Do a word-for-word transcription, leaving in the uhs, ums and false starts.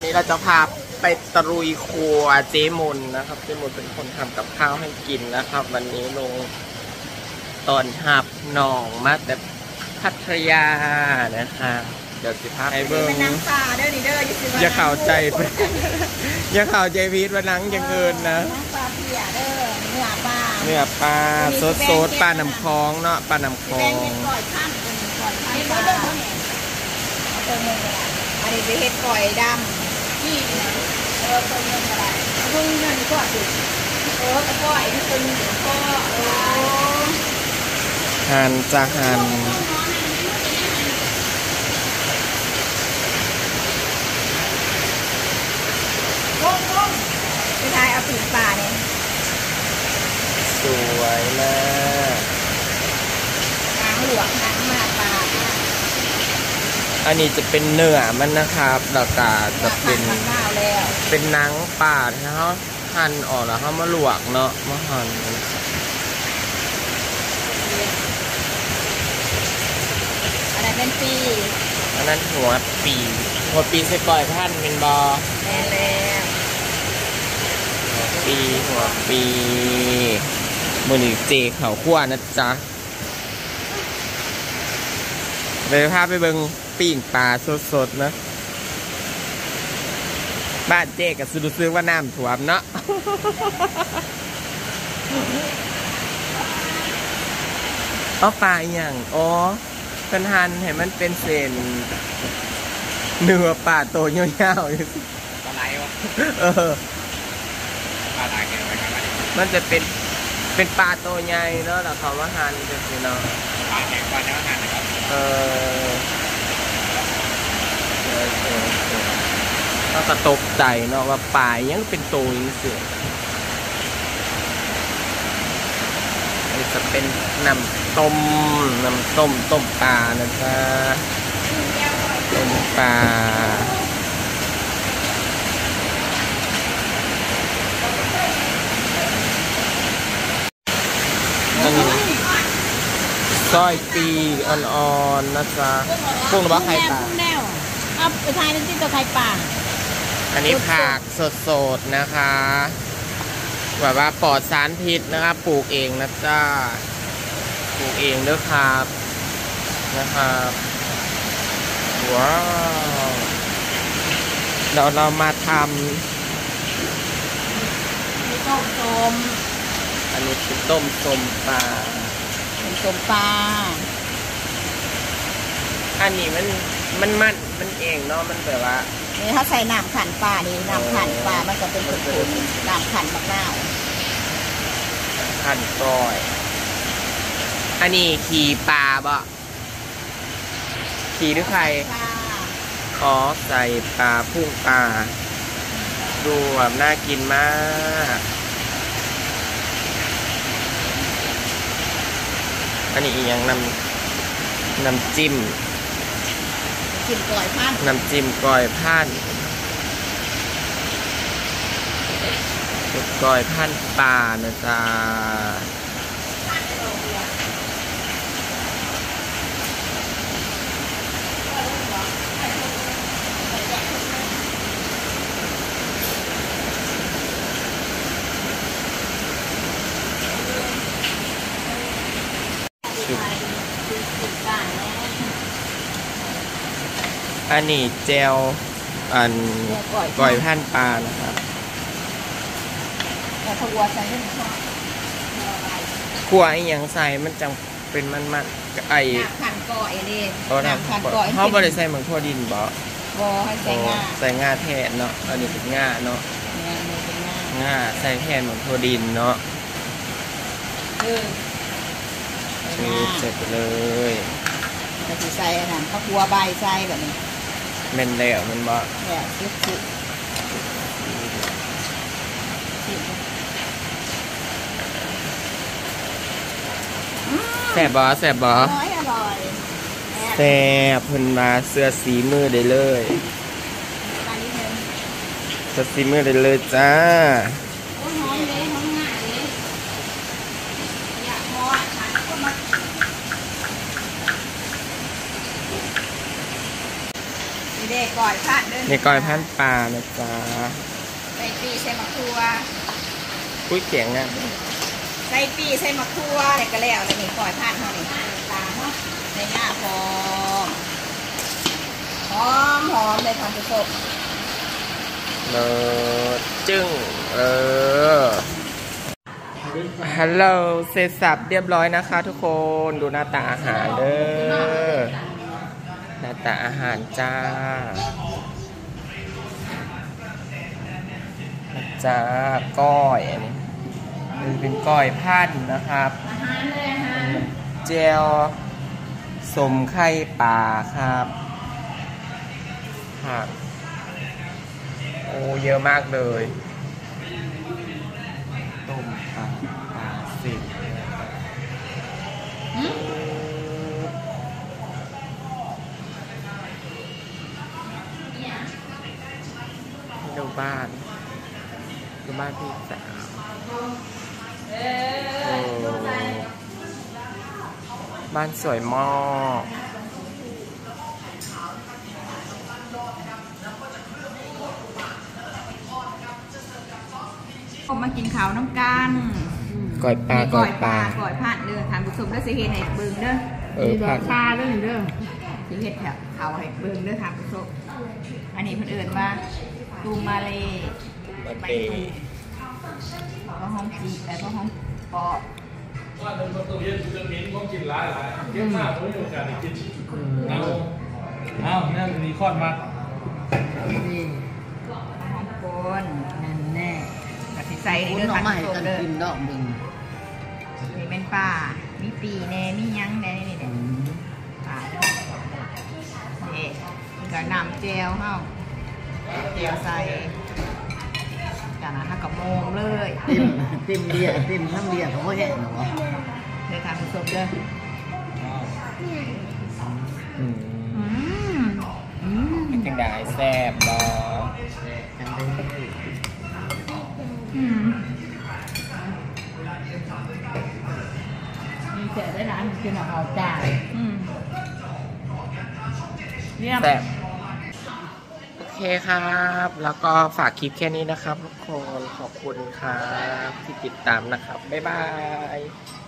นี่เราจะพาไปตรุยครัวเจมนนะครับเจมนเป็นคนทำกับข้าวให้กินนะครับ วันนี้ลงตอนหับหนองมาแต่พัทยานะคะเดี๋ยวสิพาไปเบิ้งอย่าข่าวใจอย่าข่าวใจพีทว่านังยังเอินนะปลาเพียเด้อเนื้อปลาเนื้อปลาสดสดปลาน้ำคลองเนาะปลาน้ำคลองอันนี้จะเห็ดก่อยดำนี่เออคนเงินอะไรเพิ่งเงินก็ติดเออตะก้อยคนเงินก็เออหั่นจะหั่นก้งก้งไปทายเอาปีกป่าเนี่ยสวยมากหางหลวงหางมาปลาอันนี้จะเป็นเนื้อมันนะครับแล้วก็จะเป็นเป็นหนังปลาที่เขาหั่นออกแล้วเขามาลวกเนาะมาหั่นอันนั้นเป็นปีอันนั้นหัวปีหัวปีใส่ก่อยพันเป็นบอแน่แล้วหัวปีหัวปีมือหนึ่งเจเขาขั้วนะจ๊ะไปพาไปเบิ่งปิ้งปลาสดๆนะบ้านเจ๊กับสุดซึ้งว่าน้ำท่วมเนาะเอาปลาอย่างอ๋อเป็นหั่นให้มันเป็นเส้นเนื้อปลาโตเงี้ยวๆอยู่ปลาไหลวะเออปลาไหลแกไปกันไหมมันจะเป็นเป็นปลาโตใหญ่เนาะแล้วเขามาหั่นจะสิเนาะปลาแข็งปลาเนื้อหั่นนะครับเออก็กระตกใจเนาะว่าปลายังเป็นโตยังเสืออันนี้จะเป็นน้ำต้มน้ำต้มต้มปลานะจ๊ะต้มปลาอันนี้ซอยปีอ่อนๆนะจ๊ะกุ้งหรือว่าไข่ปลาเอาไปทายเป็นที่ตัวไข่ป่าอันนี้ผักสดๆนะคะแบบว่าปลอดสารพิษนะครับปลูกเองนะจ้าปลูกเองด้วยครับนะครับว้าวเราเรามาทำต้มส้มอันนี้คือต้มส้มปลาต้มส้มปลาอันนี้มันมันมันมันเองเนาะมันแบบว่านี่ถ้าใส่น้ำขันปลานี่น้ำขันปลามันจะเป็นขุ่นๆน้ำขันมะนาวขันก้อยอันนี้ขี่ปลาบ่ขี่หรือใครอ๋อใส่ปลาพุ่งปลาดูแบบน่ากินมากอันนี้อีกอย่างน้ำน้ำจิ้มจิ้มก้อยพันน้ำจิ้มก้อยพันก้อยพันปลานะจ๊ะอันนี้เจลอันก้อยพันปลานะครับแต่ถ้าวัวใส่ไม่ชอบขั่วไอ้ยังใส่มันจังเป็นมันมันไอ้ขันก้อยนี่น้ำขันก้อยเขาบริใส่เหมือนทั่วดินบ่บ่ให้ใส่งาใส่งาแทนเนาะอันนี้เป็นงาเนาะงาใส่แทนเหมือนทั่วดินเนาะนี่เสร็จเลยจะใส่อันนั้นข้าวคั่วใบใส่แบบนี้เม็นแล้วมันบ่แล้วซุปแซ่บบ่แซ่บบ่แซ่บเพิ่นมาเสื้อสีมือได้เลยเสื้อสีมือได้เลยจ้าเเด็กก่อยพันเด้อนี่ก้อยพันปลานะจ๊ะใส่ปีใส่มะทัวกุ้ยเขียงอ่ะใส่ปีใส่มะทัวอะไรก็แล้วแล้วนี่ก่อยพันเท่านี้ตามเนาะในหน้าหอมหอมหอมเลยความสุขเออจึ้งเออฮัลโหลเสร็จสับเรียบร้อยนะคะทุกคนดูหน้าตาอาหารเด้อหน้าตาอาหารจ้าจ้าก้อยอันนี้มันเป็นก้อยพันนะครับอาหารเลยอาหารเจลสมไข่ปลาครับผักโอ้เยอะมากเลยต้มปลาปลาสิบดูบ้านดูบ้านพี่สาวโอ้บ้านสวยมากผมมากินข้าวน้ำกันก่อยปลาก่อยปลาก่อยผ่านเด้อทานผู้ชมเด้อสิเฮ็ดให้เบิ่งเด้อเออผัดปลาเด้อเด้อสิเฮ็ดแถวเขาให้เบิ่งเด้อทานผู้ชมอันนี้เพิ่นเอิ้นว่าตูมาเลโอเคก็หอมจีแต่ก็หอมปอบว่าเป็นประตูเย็นจะมีต้องกินหลายหลายเก็บมากไม่มีโอกาสได้กินเอาเอาเนี่ยมีข้อมัดนี่หอมปนนั่นแน่ก็สิใส่คุณเด้อน้อทาง นมาให้ผู้ชมกันเด้อกินดอกมึงนี่เป็นปลามีปีแน่มีหยังแน่นี่เด้อปลาเด้อนี่ก็น้ำแจ่วเฮาแจ่วใส่จากนั้นถ้ากับโมงเลยติมติมเบียร์ติมน้ำเบียร์เขาก็แห้งหรอวะเดี๋ยวทานผู้ชมเด้ออืมอืมอืมเป็นจังได้แซ่บบ่จังเลยอืมมีแต่ได้ร้านกินเอาจ่ายอืมเนี่ยแซ่บโอเคครับ แล้วก็ฝากคลิปแค่นี้นะครับทุกคนขอบคุณครับที่ติดตามนะครับ บ๊ายบาย